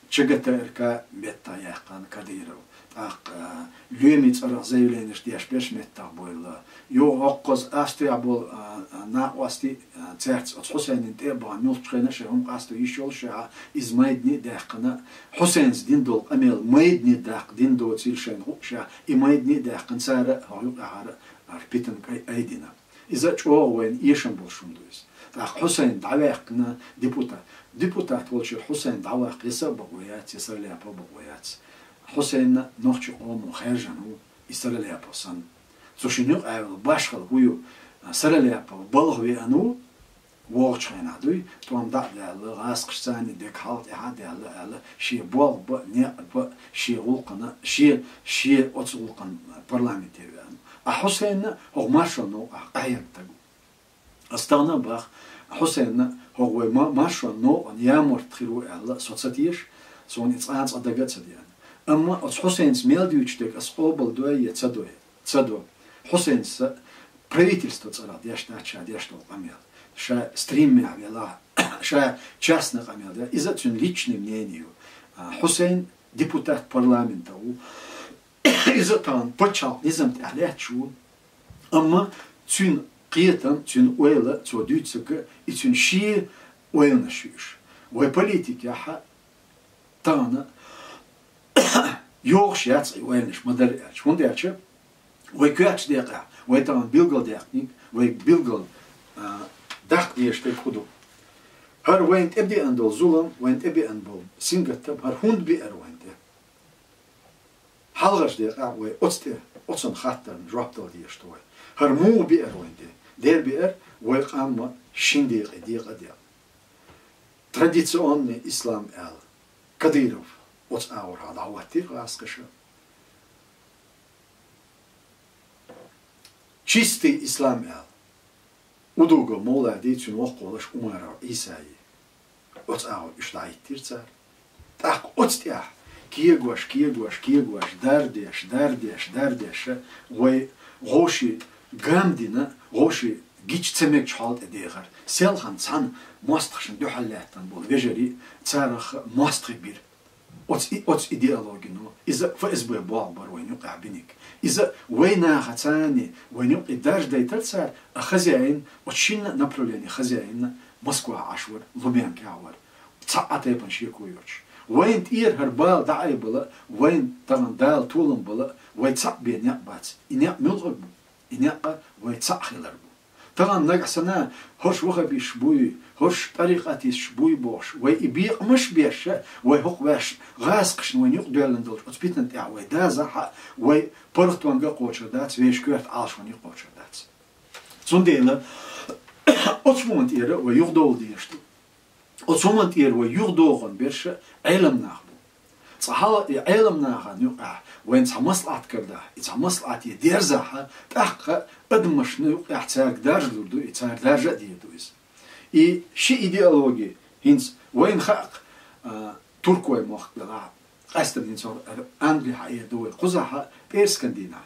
чегатэрка метта яхкан Кадыров. Так люмиц арах заявление что беш метта было. Ё оккоз асты был на ости церц от Хусейн теба милчхена шехум асты ишол ша измайдни дахкана Хусейнс диндол амел майдни дах диндо цилшен ша и майдни дахкан сара хаю ара арпитен кай айдина. Иза чоуэн ишен болшундуис. Так Хусейн давахкна депутат депутат волчи Хусейн давах киса богоят сесалия по богоят. Хусейн нохчу ому хержану исалия по сан. Сушинюк айвал башхал гую саралия по болгви ану وقتنا دوي توم دع له غاس قشتاني ديك حالت إعادة له له شيء بوغ ب نيا ب شيء غلقنا شيء شيء أتصلقن برلمانتي حسين هو ماشونو أحيان تجو استغنى بخ حسين هو ما ماشونو أن يامر تخيرو الله صوتيش سون يتصانس أدقات سديان أما حسين سميل ديوش ديك أسقوبل دوي يتصدوي تصدو حسين س правительство цара дяшна ча дяшно амел ша стримме амела ша частно амел да из-за цун личным мнению Хусейн депутат парламента у из-за тан почал низам алячу amma цун қиетан цун ойла цо дүйцеге и цун ши ойна шиш ой политики аха тана йош яц ойнеш модель ач мондяче ой кач дека ой тан билгал дехник ой билгал дах еште худу هر وين ابدي اندل ظلم وين ابي اندل سينغتب هر هوند بي ار وين ده حلغش دي قوي اوتستي اوتسن خاطر جوابتو دي شتوي هر مو بي ار وين ده دير بي ار وي قام شيندي قدي قدي تراديسيون اسلام ال كديروف اوتس اور هذا هو تيق اسكش чистый ислам ел удуго мола дичун оқолаш умара исаи оц ау иштайтирцар так оцтя киегош киегош киегош дардеш дардеш дардеш ой гоши гамдина гоши гичцемек чалт эдегар селхан цан мостхшин духаллатан бол вежери царах мострибир оц оц идеологину из фсб бабар войну кабиник إذا وين خاتاني وين يقدرش دايترسر خزائن وتشيلنا نابليوني خزائن موسكوا عشور لوبيان كاور تصعت يبان شيء كويوش وين تير هربال دعي بلا وين طبعا دال طولن بلا وين تصع بين يقبات إنيق ملغب إنيق وين تصع خلرب طبعا نقصنا هوش وخبي شبوي هوش طريقتي شبوي بوش وي يبيق مش بيش وي هوق باش غاسقش وين يقدر لندول وتبيتن تاع وي دازا وي برتوان قوتش دات ويش كورت عاش وين يقوتش دات زونديلا اوتسمونت اير وي يغدول ديشت اوتسمونت اير وي يغدوغن بيرش علم ناخبو صحا علم ناخن يقع وين تمصلعت كردا يتمصلعت يديرزها تحق قدمش يقع تاك دارج دو يتاك دارج ديدويز и ши идеологии хинц وين خاق تركوي مخبلا قاستدين صار انجلي حقيقة دوي قزحة بيرسكندينا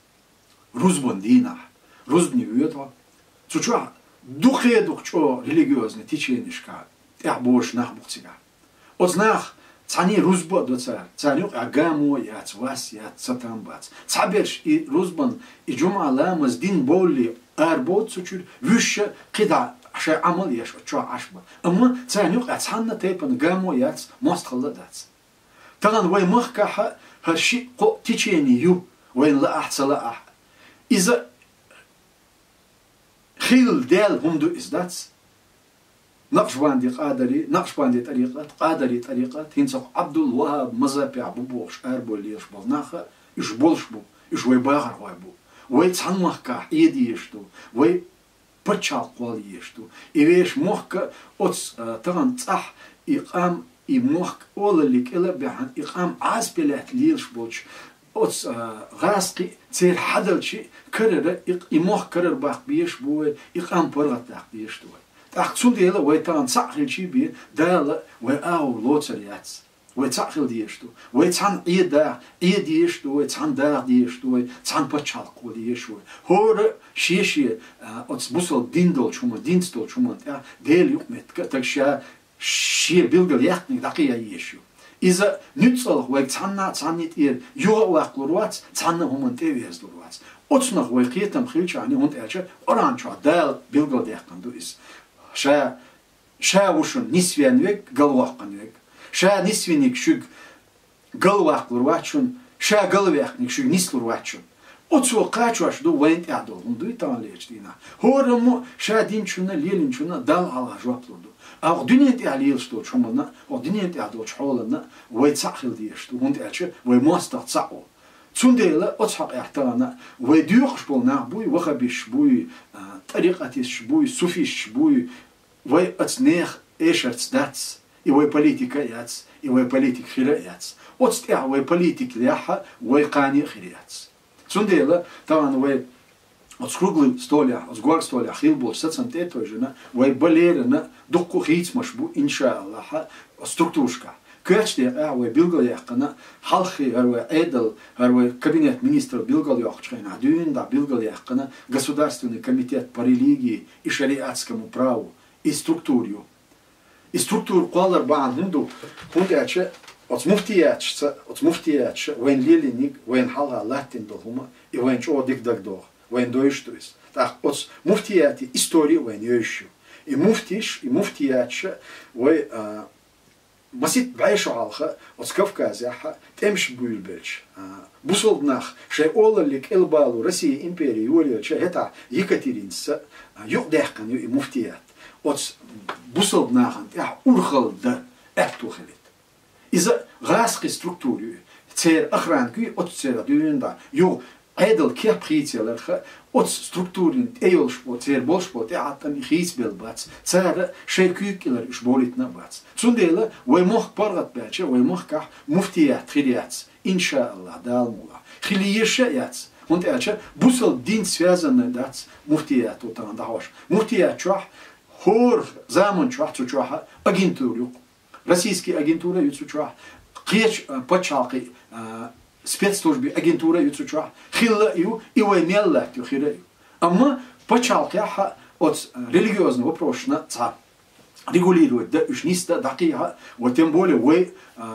روزبوندينا روزبني ويوتوا تشوى دوخي دوخشو ريليجيوزني تيشينشكا تعبوش نخبوكتيكا اوزناخ تاني روزبو دوتسار تانيوك اغامو يات واس يات ساتامبات تعبيرش اي روزبون اي جمعة لامز دين بولي اربوت سوچور وش قدا شيء عمل يش شو عشبة أما تانيوك أتحنا تيبن جامو يات مستخلة دات طبعا وين مخكحة هالشيء قو تيجيني يو وين لا أحسن لا أح إذا خيل دال هم دو إزدات نقشباندي قادري نقشباندي طريقات قادري طريقات هنسق عبد الوهاب مزابي عبو بوش أربو اللي يشبل ناخا يشبولش بو يشوي باغر وايبو وين تحن مخكح إيدي يشتو وين почал قول يشتو إيش مخك أتس طبعا صح إقام إمخك أول اللي كلا بعن إقام عاز بلات ليلش بوش أتس غاسقي تصير حدل شيء كرر إمخ كرر باق بيش بوي إقام برغت داق بيش دوي تأخذون ديلا ويتان صحيل شيء بيه دالا ويأو لوتريات ويتعقل ديشتو ويتعن إيدا إيد يشتو ويتعن داغ ديشتو ويتعن بچال قول يشتو هور شيشي أتس بوصل ديندول شوما دينستول شوما ديل يقمت تكشا شي بيلغل يحتنك دقيا يشو إذا نتصلح ويك تحنا تحنيت إير يوغا واقلروات تحنا هم تيويز لروات أتصنع ويقيتم خيلش عني هون تأشر أران شو دال بيلقل ديحكم دو إس شا شا وشون نسوين ويك قلواقن ويك شا نسوينك شوك قلواقلروات شون شا قلواقنك شوك نسلروات شون أتصو قاچواش دو وينت أعدول هم دوي تان ليش دينا هورمو شا دين شونا ليلين شونا دال على جواب لردو أو دنيا تعليل شتو شملنا أو دنيا تعدول شحولنا ويتصحل ديشتو هون تأشر ويماستر تصعو تنديلا أتصحق احترانا ويديوخش بولنا بوي وخبيش بوي طريقتيش بوي سوفيش بوي وي أتنيخ إيشرتس داتس إيوي بوليتيكا ياتس إيوي بوليتيك خيرا ياتس أتستيع وي بوليتيك لياحة وي قاني خيرا ياتس تنديلا طبعا وي أتسكروغل ستوليا أتسكوغ ستوليا خيل بول ستسم تيتو جنا وي بليرنا دقو خيتس مشبو إن شاء الله ستруктуршка كاتشتي أعوى بيلغل يحقنا حلخي هروى عدل هروى كابинет министров بيلغل يحقنا دون دا بيلغل يحقنا государственный комитет по религии и шариатскому праву и структуру и структуру قالر بعد هندو هندو أشياء от муфтиятча от муфтиятча وين ليلينيك وين حالها لاتين دهما и وين شو ديك دك دох وين دويشتويس так от муфтияти истории وين يشوا и муфтиш и муфтиятча وين مسيت بعيشوا عالخة وتكافكازيحة تمش بولبلش بوصلناخ شيء أول اللي كالبالو روسيا إمبريا يولي شيء هتا يكاتيرينس يقدحكن يو مفتيات وت بوصلناخ يح أورخل ده أكتو خليت إذا غاسقي ستруктуру تير أخرانكي أتسير دون دا يو عدل كيف خيتي لرخة أت ستруктурين أيول شبوت تير بول شبوت يعطني خيت بالباتس تير شيء كيكلر إيش بوليتنا باتس تنديلا ويمخ برغت باتش ويمخ كح مفتيات خليات إن شاء الله دالمولا خليش يات هون تأتش بوصل دين связанный دات مفتيات وتان دهوش مفتيات شوح هور زمان شوح تشوح агентуру российский агентура يتشوح قيش بتشاقي спецслужбы агентура يتشوح خلا يو إيوه ميلا تخيره أما بتشاقيها от религиозного вопроса ца регулирует да ушниста дакиха вот тем более вы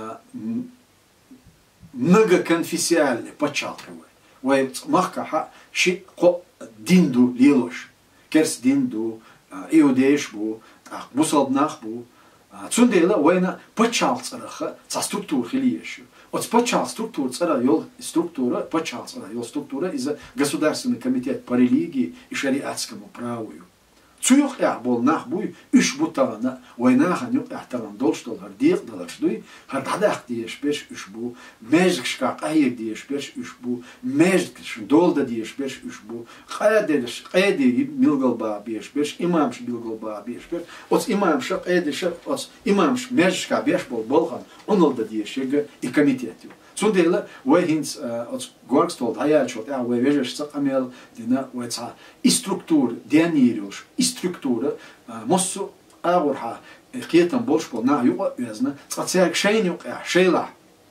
многоконфессиональный почалковый вы махкаха ши ко динду лилош керс динду иудеиш бу бусалбнах бу цундела война почал цараха ца структур хилиешу от почал структур цара йол структура почал цара йол структура из государственный комитет по религии и шариатскому праву Цуюх я был нах буй, уж бутана, войнаха нюк ахтаран долштол, хар дих далашдуй, хар дадах диеш пеш уж бу, межгшка каек диеш пеш уж бу, межгш долда диеш пеш уж бу, хайдеш, хайди милгалба биеш пеш, имамш милгалба биеш пеш, от имамш хайдеш, от имамш межгшка биеш бол болхан, он олда диеш ега и комитетю. Цундела, вейхинс от горгстол, хаячот, а вей вежеш цакамел, дина вейца и структур, дианирюш, и структура, моссу агурха, қиетам больше пол на юга уязна, цацяк шейнюк, шейла,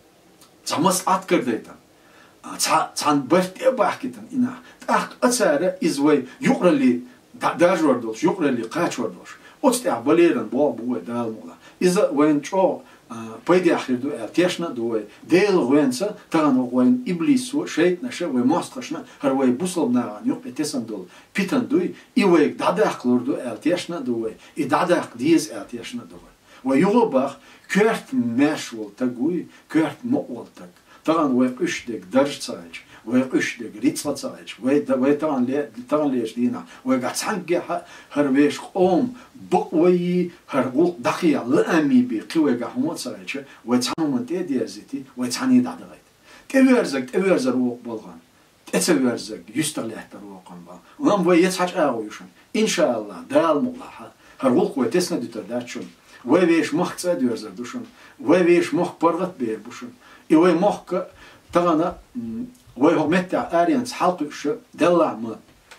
цамас аткардейтан, цан бэрте бахкитан ина, так ацара извей юграли дажвардолш, юграли качвардолш, отстя балеран бол буэ далмула, иза вейн чо, пойди ахирду артешна дуэ дел венца тано вен иблису шейт наша ве мастрашна хар ве буслобна нюк этесандол питандуй и ве дадах клурду артешна дуэ и дадах диз артешна дуэ ве югобах кёрт мешвол тагуй кёрт моол так таган ве үштек дарцайч ве үштек рицлацайч ве ве таган ле таган леш дина ве гацангеха хар веш ом بقوي هرقول دقيقة لأمي بقوي جهمات سرعة وتعنون تديرزتي وتعني دعدغيت تبيرزك تبيرز روق بلغان تبيرزك يستغل احتروقا با ونام ويت حاج أغويشون إن شاء الله دال مغلحة هرقول قوي تسنى دترداتشون ويش مخ تديرز دوشون ويش مخ برغت بير بوشون إيوه مخ تغنى ويهو متع آريانس حلقش دلع ما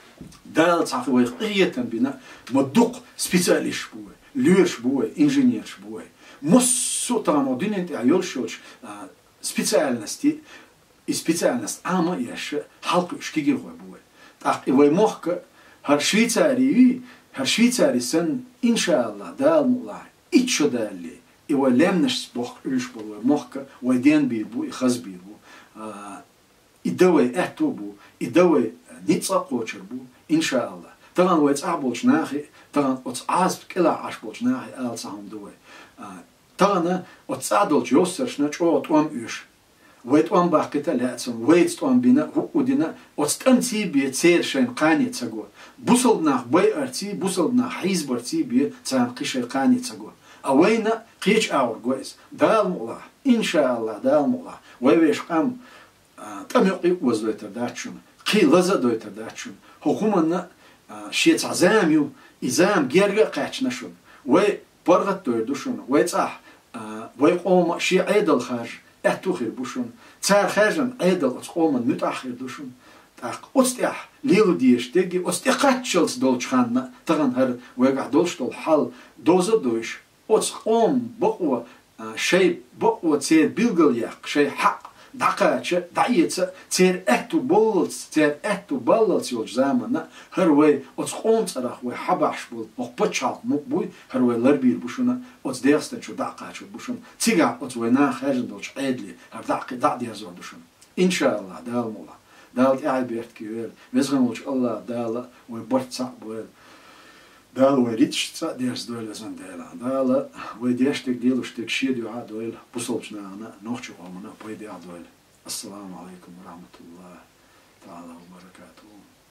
دال تعرف ويقية بنا مدق سبيساليش بوه ليش بوه إنجنيرش بوه مصو ترى دين أنت عيولشوش سبيسالنستي سبيسالنست عامة يش حلق إشكيجي هو بوه تأك ويمخك هر شويتاري هر شويتاري سن إن شاء الله دال مولاه إتشو دالي إيوه لامنش بوخ إيش بو مخك ودين بيربو يخز بيربو إدوي أهتوبو إدوي نيتسا قوتشربو إن شاء الله طبعا ويتصعبولش ناخي طبعا وتصعاز كلا عشبولش ناخي آل سهم دوي طبعا وتصعدولش يوسرشنا شو توام إيش ويت وام باقيتا لاتسون ويت توام بينا هو ودينا وستنتي بيتسير شين قاني تسقوا بوصلنا بي ارتي بوصلنا حيز برتي بي تسان قشي قاني تسقوا اوينا قيش اور كويس دال الله ان شاء الله دال الله ويش قام تميقي وزويتر داتشون قي لزا دويتر داتشون حكومنا شيت عزاميو إزام جيرجا قاتشنشون وي برغت دوردوشون وي صح وي قوم شي عيدل خارج أتوخير بوشون تار خارجن عيدل أتقوم متأخر دوشون تاق أستيح ليلو ديش تيجي أستيقات شلس دولش خاننا تغن هر ويقع دولش دول حال دوزة دوش أتقوم بقوة شيء بقوة تير بيلغل يق شيء حق دقاتش دعيتس تير أتو بولتس تير أتو بولتس يولج زامنا هر وي أتقوم تراخ وي حباش بول مقبتشال مقبوي هر وي لربير بوشونا أتس ديرستن شو دقاتش بوشون تيجا أتس وي نا خارجن دولش عيدلي هر دق دق دير زون دوشون إن شاء الله دال مولا دال تعي بيرت كيويل ويزغن ولش الله دال وي برت صعب ويل دال وي ريتش صعب ديرس دويل لزن دالا دال وي ديشتك ديلوشتك شيديو ها دويل بوصلش نانا نوخشو قومنا بوي دي دويل السلام عليكم ورحمة الله تعالى وبركاته.